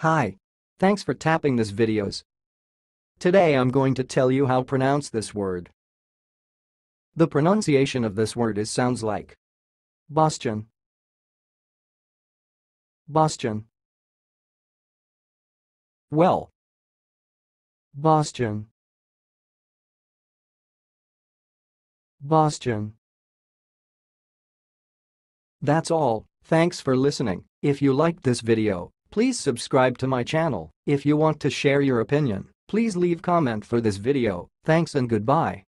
Hi. Thanks for tapping this videos. Today I'm going to tell you how to pronounce this word. The pronunciation of this word sounds like Bostian. Bostian. Well. Bostian. Bostian. That's all. Thanks for listening. If you liked this video, please subscribe to my channel. If you want to share your opinion, please leave comment for this video. Thanks and goodbye.